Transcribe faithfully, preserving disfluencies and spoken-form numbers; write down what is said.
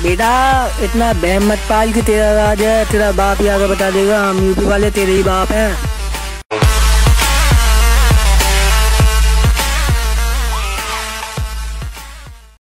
बेटा इतना बहम मत पाल कि तेरा राज है, तेरा बाप ही आगे बता देगा, हम यूपी वाले तेरे ही बाप हैं।